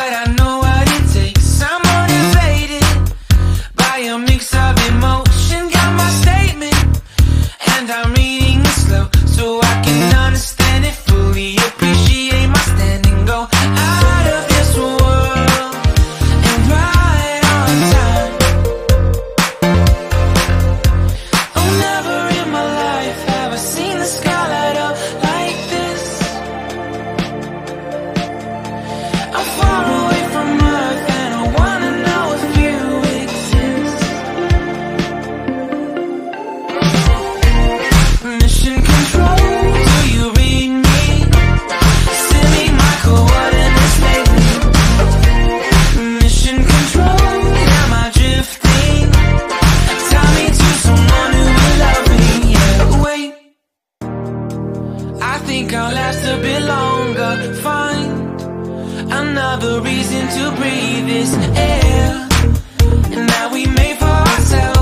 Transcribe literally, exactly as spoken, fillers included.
but I know what it takes. I'm motivated by a mix of emotion. Got my statement, and I'm reading it slow so I can understand it fully. Appreciate my standing, go out of this world and right on time. Oh, never in my life have I seen the sky light up like this. I'm far away from Earth and I wanna know if you exist. Mission control, do you read me? Send me my coordinates lately. Mission control, am I drifting? Tie me to someone who will love me. Yeah, wait, I think I'll last a bit longer. Find another reason to breathe this air, and that we made for ourselves.